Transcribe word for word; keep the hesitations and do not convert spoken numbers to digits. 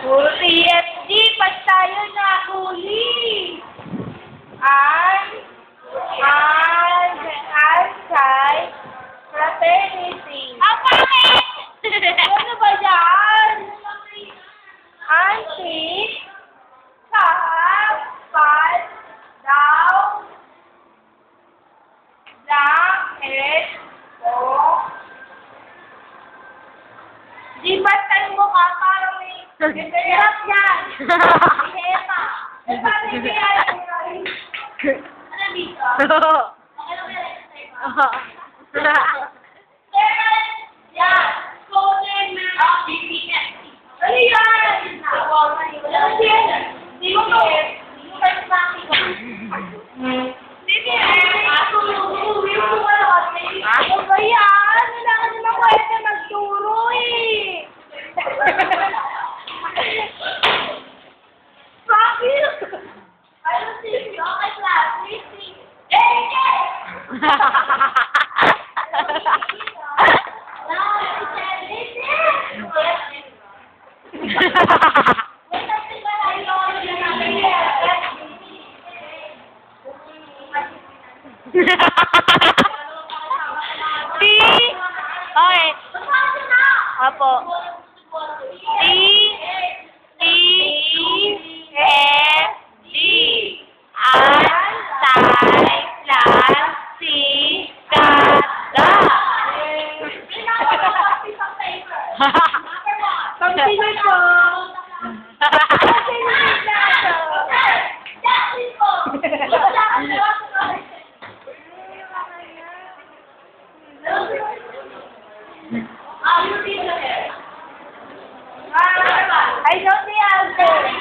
Puro T F G, pag tayo nahuli. An, an, anti, fraternity. Ang pangit! Ano ba yan? Anti, kapal, daw, langit, o. Di ba tayo mo ka parang may hirap yan? Hema. E paano yung kaya yung ano dito? Okay lang yan. Yan. Golden man. B P S. Ano yan? Ano yan? Di mo to. Di mo tayo sa akin. Hindi eh. Ano ba yan? Kailangan naman ko ito magturo eh. Bakit? Ano sisi? Okay, class. Sisi. Eh, eh! T. Okay. Apo. T. T. F. G. Antay. Plastic. Kata. Pag-sino po? Pag-sino I know the answer.